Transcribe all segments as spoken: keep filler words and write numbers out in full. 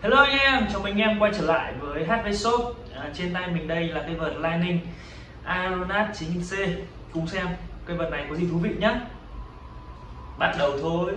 Hello anh em, chào mừng anh em quay trở lại với hát vê Shop. À, trên tay mình đây là cây vợt Lining Aeronaut chín nghìn C. Cùng xem cây vợt này có gì thú vị nhé. Bắt đầu thôi.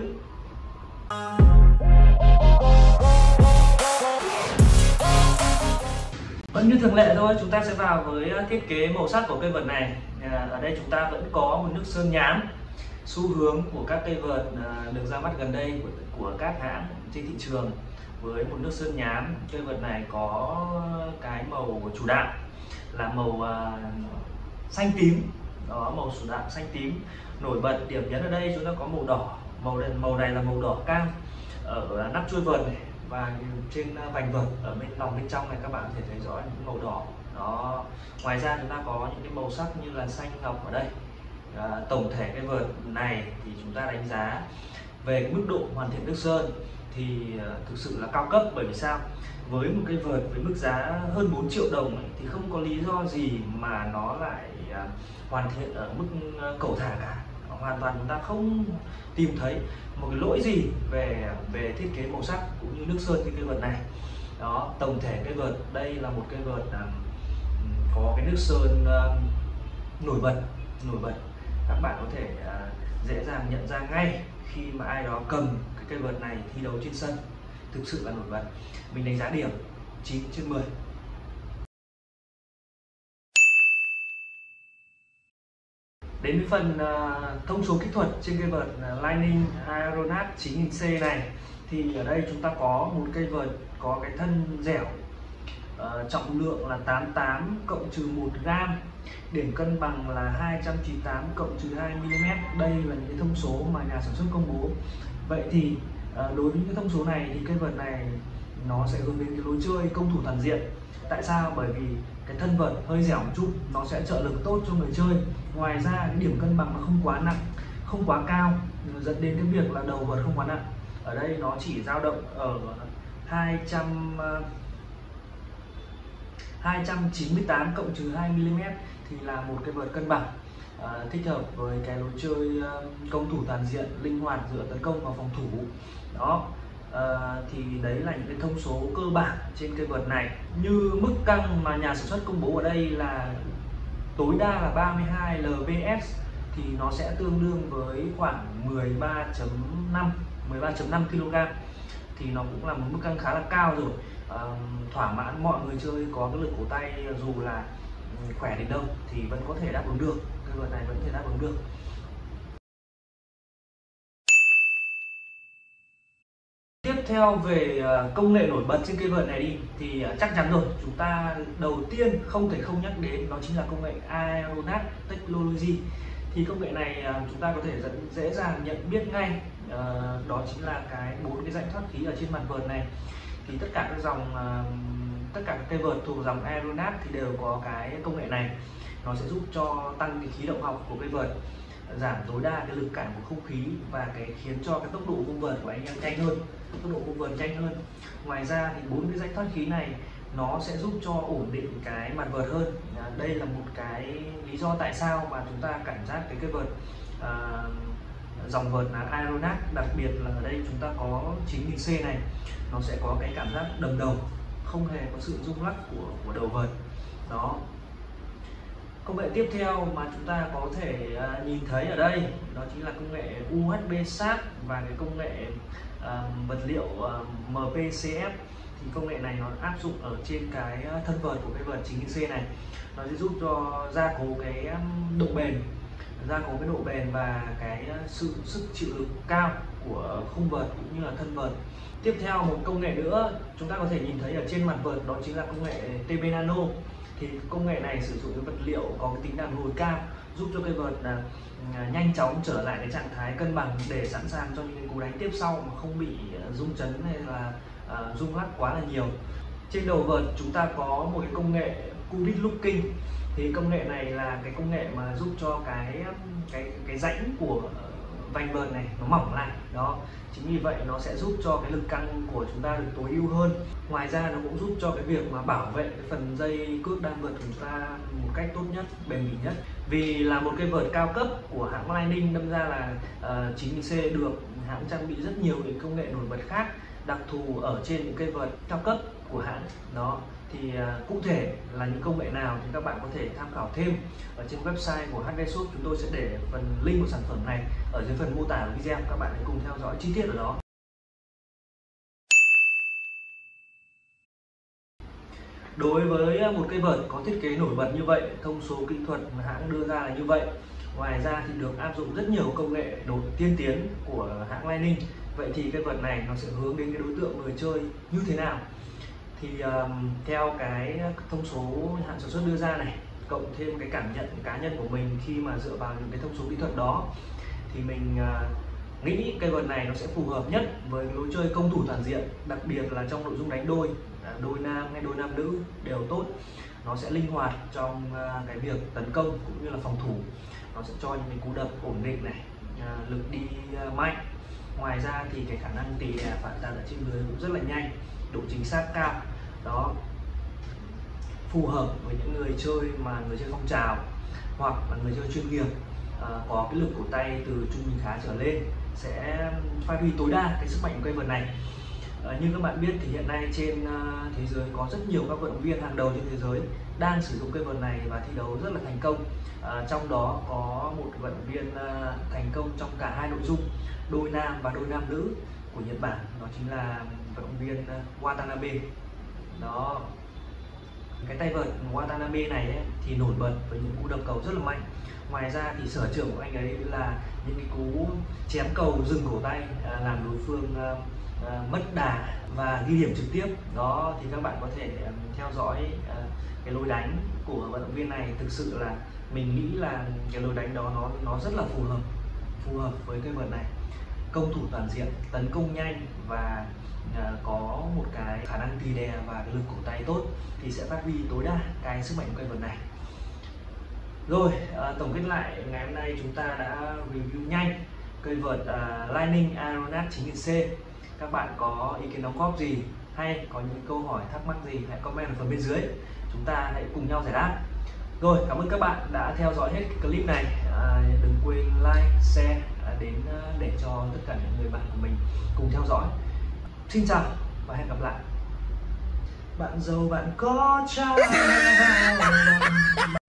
Vẫn như thường lệ thôi, chúng ta sẽ vào với thiết kế màu sắc của cây vợt này. À, ở đây chúng ta vẫn có một nước sơn nhám. Xu hướng của các cây vợt được ra mắt gần đây của, của các hãng trên thị trường với một nước sơn nhám. Cây vợt này có cái màu chủ đạo là màu uh, xanh tím, đó, màu chủ đạo xanh tím. Nổi bật điểm nhấn ở đây chúng ta có màu đỏ, màu này, màu này là màu đỏ cam ở nắp chuôi vợt này, và trên vành vợt ở bên lòng bên trong này các bạn có thể thấy rõ những màu đỏ đó. Ngoài ra chúng ta có những cái màu sắc như là xanh ngọc ở đây. À, tổng thể cái vợt này thì chúng ta đánh giá về cái mức độ hoàn thiện nước sơn thì uh, thực sự là cao cấp. Bởi vì sao? Với một cây vợt với mức giá hơn bốn triệu đồng ấy, thì không có lý do gì mà nó lại uh, hoàn thiện ở mức uh, cầu thả cả. Hoàn toàn chúng ta không tìm thấy một cái lỗi gì về về thiết kế màu sắc cũng như nước sơn trên cây vợt này. Đó, tổng thể cây vợt đây là một cây vợt uh, có cái nước sơn uh, nổi bật nổi bật các bạn có thể uh, dễ dàng nhận ra ngay khi mà ai đó cầm cái cây vợt này thi đấu trên sân. Thực sự là nổi bật. Mình đánh giá điểm chín trên mười. Đến với phần uh, thông số kỹ thuật trên cây vợt uh, Lining Aeronaut chín nghìn C này thì ở đây chúng ta có một cây vợt có cái thân dẻo, uh, trọng lượng là tám mươi tám cộng trừ một gam, điểm cân bằng là hai trăm chín mươi tám cộng trừ hai mi li mét. Đây là những cái thông số mà nhà sản xuất công bố. Vậy thì uh, đối với những thông số này thì cây vợt này nó sẽ hướng đến cái lối chơi công thủ toàn diện. Tại sao? Bởi vì cái thân vợt hơi dẻo một chút, nó sẽ trợ lực tốt cho người chơi. Ngoài ra cái điểm cân bằng nó không quá nặng, không quá cao, dẫn đến cái việc là đầu vợt không quá nặng. Ở đây nó chỉ dao động ở hai trăm hai trăm chín mươi tám cộng trừ hai mi li mét thì là một cái vợt cân bằng, à, thích hợp với cái lối chơi công thủ toàn diện, linh hoạt giữa tấn công và phòng thủ. Đó. À, thì đấy là những cái thông số cơ bản trên cây vợt này. Như mức căng mà nhà sản xuất công bố ở đây là tối đa là ba mươi hai lờ vê ét thì nó sẽ tương đương với khoảng mười ba phẩy năm ki lô gam, thì nó cũng là một mức căng khá là cao rồi, à, thỏa mãn mọi người chơi có cái lực cổ tay dù là khỏe đến đâu thì vẫn có thể đáp ứng được. Cây vợt này vẫn có thể đáp ứng được. Tiếp theo về công nghệ nổi bật trên cây vợt này đi thì chắc chắn rồi, chúng ta đầu tiên không thể không nhắc đến đó chính là công nghệ Aeronaut Technology. Thì công nghệ này chúng ta có thể dẫn dễ dàng nhận biết ngay, đó chính là cái bốn cái rãnh thoát khí ở trên mặt vợt này. Thì tất cả các dòng tất cả các cây vợt thuộc dòng Aeronaut thì đều có cái công nghệ này. Nó sẽ giúp cho tăng cái khí động học của cây vợt, giảm tối đa cái lực cản của không khí và cái khiến cho cái tốc độ vung vợt của anh em nhanh hơn, tốc độ vung vợt nhanh hơn. Ngoài ra thì bốn cái rãnh thoát khí này nó sẽ giúp cho ổn định cái mặt vợt hơn. À, đây là một cái lý do tại sao mà chúng ta cảm giác cái cây vợt à, dòng vợt là Aeronaut, đặc biệt là ở đây chúng ta có chín nghìn C này, nó sẽ có cái cảm giác đầm đầu, không hề có sự rung lắc của của đầu vợt. Đó. Công nghệ tiếp theo mà chúng ta có thể uh, nhìn thấy ở đây đó chính là công nghệ u ét bê sáp và cái công nghệ uh, vật liệu uh, em pê xê ép. Thì công nghệ này nó áp dụng ở trên cái thân vợt của cái vợt chín nghìn C này. Nó sẽ giúp cho gia cố cái độ bền, gia cố cái độ bền và cái sự sức chịu lực cao của khung vợt cũng như là thân vợt. Tiếp theo một công nghệ nữa chúng ta có thể nhìn thấy ở trên mặt vợt đó chính là công nghệ tê bê Nano. Thì công nghệ này sử dụng cái vật liệu có cái tính đàn hồi cao, giúp cho cây vợt là nhanh chóng trở lại cái trạng thái cân bằng để sẵn sàng cho những cú đánh tiếp sau mà không bị rung chấn hay là uh, rung lắc quá là nhiều. Trên đầu vợt chúng ta có một cái công nghệ Cubic Looking. Thì công nghệ này là cái công nghệ mà giúp cho cái cái cái rãnh của vành vợt này nó mỏng lại. Đó, chính vì vậy nó sẽ giúp cho cái lực căng của chúng ta được tối ưu hơn. Ngoài ra nó cũng giúp cho cái việc mà bảo vệ cái phần dây cước đan vợt của chúng ta một cách tốt nhất, bền bỉ nhất. Vì là một cây vợt cao cấp của hãng Lining, đâm ra là uh, chín nghìn C được hãng trang bị rất nhiều những công nghệ nổi bật khác đặc thù ở trên những cây vợt cao cấp của hãng đó. Thì uh, cụ thể là những công nghệ nào thì các bạn có thể tham khảo thêm ở trên website của hát vê Shop. Chúng tôi sẽ để phần link của sản phẩm này ở dưới phần mô tả của video, các bạn hãy cùng theo dõi chi tiết ở đó. Đối với một cây vợt có thiết kế nổi bật như vậy, thông số kỹ thuật mà hãng đưa ra là như vậy, ngoài ra thì được áp dụng rất nhiều công nghệ nổi tiên tiến của hãng Li-Ning. Vậy thì cây vợt này nó sẽ hướng đến cái đối tượng người chơi như thế nào? Thì um, theo cái thông số hãng sản xuất đưa ra này, cộng thêm cái cảm nhận cá nhân của mình khi mà dựa vào những cái thông số kỹ thuật đó, thì mình uh, nghĩ cây vợt này nó sẽ phù hợp nhất với lối chơi công thủ toàn diện, đặc biệt là trong nội dung đánh đôi, đôi nam hay đôi nam nữ đều tốt. Nó sẽ linh hoạt trong uh, cái việc tấn công cũng như là phòng thủ. Nó sẽ cho những cái cú đập ổn định này, uh, lực đi uh, mạnh. Ngoài ra thì cái khả năng tỉ đè phản xạ ở trên người cũng rất là nhanh, độ chính xác cao đó, phù hợp với những người chơi mà người chơi phong trào hoặc là người chơi chuyên nghiệp, à, có cái lực cổ tay từ trung bình khá trở lên, sẽ phát huy tối đa cái sức mạnh của cây vợt này. À, như các bạn biết thì hiện nay trên uh, thế giới có rất nhiều các vận động viên hàng đầu trên thế giới đang sử dụng cây vợt này và thi đấu rất là thành công. À, trong đó có một vận động viên uh, thành công trong cả hai nội dung, đôi nam và đôi nam nữ của Nhật Bản, đó chính là vận động viên uh, Watanabe đó. Cái tay vợt Watanabe này ấy, thì nổi bật với những cú đập cầu rất là mạnh. Ngoài ra thì sở trường của anh ấy là những cái cú chém cầu dừng cổ tay, à, làm đối phương à, à, mất đà và ghi điểm trực tiếp đó. Thì các bạn có thể um, theo dõi à, cái lối đánh của vận động viên này. Thực sự là mình nghĩ là cái lối đánh đó nó nó rất là phù hợp phù hợp với cây vợt này, công thủ toàn diện, tấn công nhanh và à, có một cái khả năng tì đè và cái lực cổ tay tốt, thì sẽ phát huy tối đa cái sức mạnh của cây vợt này. Rồi, à, tổng kết lại ngày hôm nay chúng ta đã review nhanh cây vợt à, Li-Ning Aeronaut chín nghìn C. Các bạn có ý kiến đóng góp gì hay có những câu hỏi thắc mắc gì hãy comment ở phần bên dưới, chúng ta hãy cùng nhau giải đáp. Rồi, cảm ơn các bạn đã theo dõi hết clip này. À, đừng quên like, share à, đến để cho tất cả những người bạn của mình cùng theo dõi. Xin chào và hẹn gặp lại. Bạn giàu bạn có trai